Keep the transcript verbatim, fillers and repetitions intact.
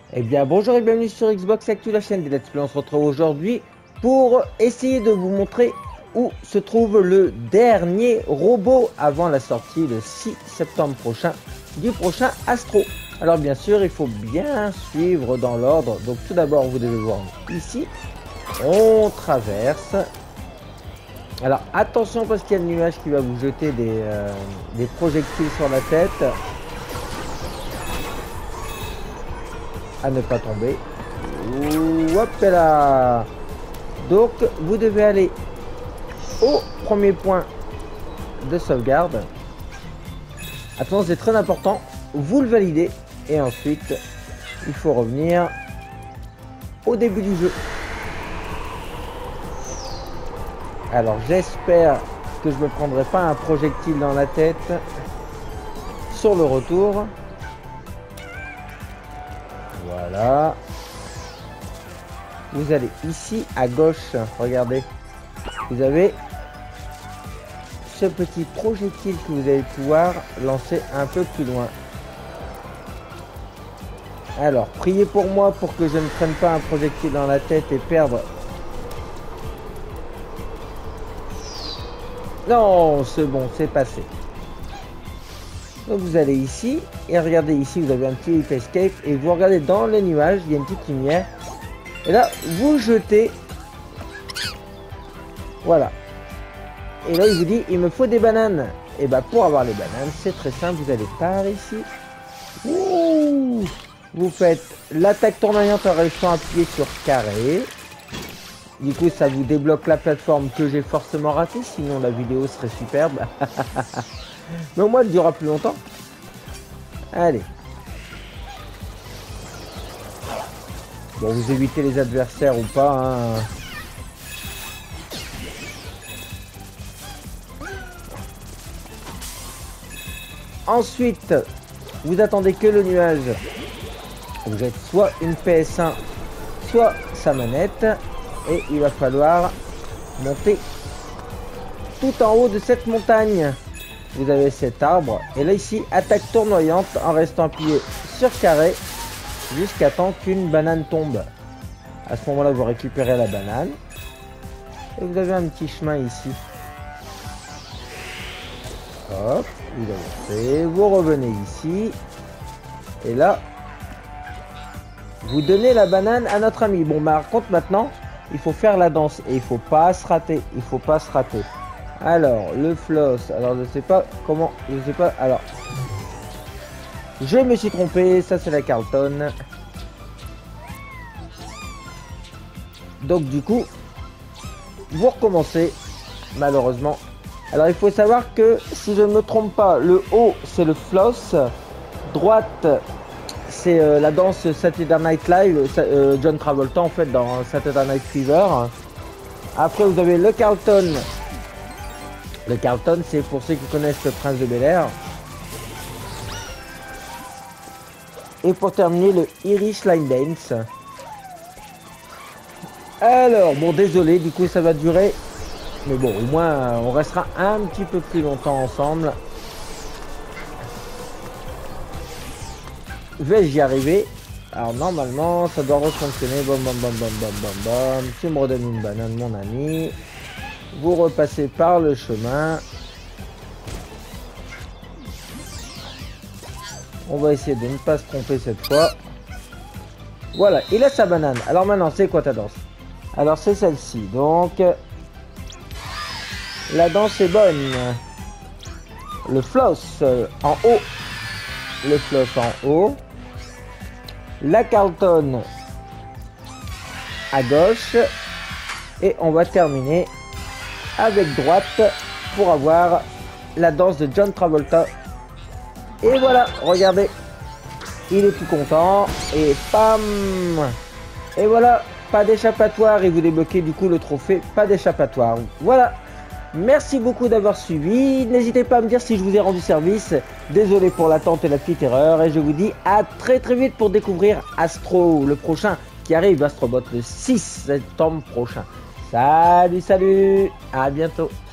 Eh bien bonjour et bienvenue sur Xbox Actu, la chaîne des Let's Play. On se retrouve aujourd'hui pour essayer de vous montrer où se trouve le dernier robot avant la sortie le six septembre prochain du prochain Astro. Alors bien sûr il faut bien suivre dans l'ordre. Donc tout d'abord vous devez voir ici, on traverse. Alors attention parce qu'il y a le nuage qui va vous jeter des, euh, des projectiles sur la tête. À ne pas tomber. Ouh, hop là. Donc vous devez aller au premier point de sauvegarde. Attention, c'est très important, vous le validez et ensuite il faut revenir au début du jeu. Alors j'espère que je me prendrai pas un projectile dans la tête sur le retour. Voilà. Vous allez ici à gauche, regardez. Vous avez ce petit projectile que vous allez pouvoir lancer un peu plus loin. Alors, priez pour moi pour que je ne prenne pas un projectile dans la tête et perdre. Non, c'est bon, c'est passé. Donc vous allez ici et regardez ici, vous avez un petit escape et vous regardez dans les nuages, il y a une petite lumière et là vous jetez, voilà, et là il vous dit il me faut des bananes. Et bah pour avoir les bananes c'est très simple, vous allez par ici. Ouh, vous faites l'attaque tournoyante en restant appuyé sur carré. Du coup ça vous débloque la plateforme que j'ai forcément ratée, sinon la vidéo serait superbe. Mais au moins elle durera plus longtemps. Allez. Bon, vous évitez les adversaires ou pas, hein. Ensuite, vous attendez que le nuage vous jette soit une P S un, soit sa manette. Et il va falloir monter tout en haut de cette montagne. Vous avez cet arbre et là ici attaque tournoyante en restant appuyé sur carré jusqu'à temps qu'une banane tombe. À ce moment là vous récupérez la banane et vous avez un petit chemin ici. Hop, vous avancez, vous revenez ici et là vous donnez la banane à notre ami. Bon bah par contre maintenant il faut faire la danse et il faut pas se rater, il faut pas se rater. Alors, le floss, alors je sais pas comment, je sais pas, alors, je me suis trompé, ça c'est la Carlton. Donc du coup, vous recommencez, malheureusement. Alors il faut savoir que, si je ne me trompe pas, le haut c'est le floss, droite c'est euh, la danse Saturday Night Live, euh, John Travolta en fait dans Saturday Night Fever. Après vous avez le Carlton. Le Carlton, c'est pour ceux qui connaissent le Prince de Bel-Air. Et pour terminer, le Irish Line Dance. Alors, bon, désolé, du coup, ça va durer. Mais bon, au moins, on restera un petit peu plus longtemps ensemble. Vais-je y arriver? Alors, normalement, ça doit fonctionner. Bam, bam, bam, bam, bam, bam, bam. Tu me redonnes une banane, mon ami. Vous repassez par le chemin. On va essayer de ne pas se tromper cette fois. Voilà, il a sa banane. Alors maintenant, c'est quoi ta danse? Alors c'est celle-ci. Donc, la danse est bonne. Le floss en haut. Le floss en haut. La Carlton à gauche. Et on va terminer avec droite pour avoir la danse de John Travolta. Et voilà, regardez, il est tout content et pam, et voilà, pas d'échappatoire et vous débloquez du coup le trophée pas d'échappatoire. Voilà, merci beaucoup d'avoir suivi, n'hésitez pas à me dire si je vous ai rendu service, désolé pour l'attente et la petite erreur et je vous dis à très très vite pour découvrir Astro, le prochain qui arrive, Astrobot le six septembre prochain. Salut, salut, à bientôt.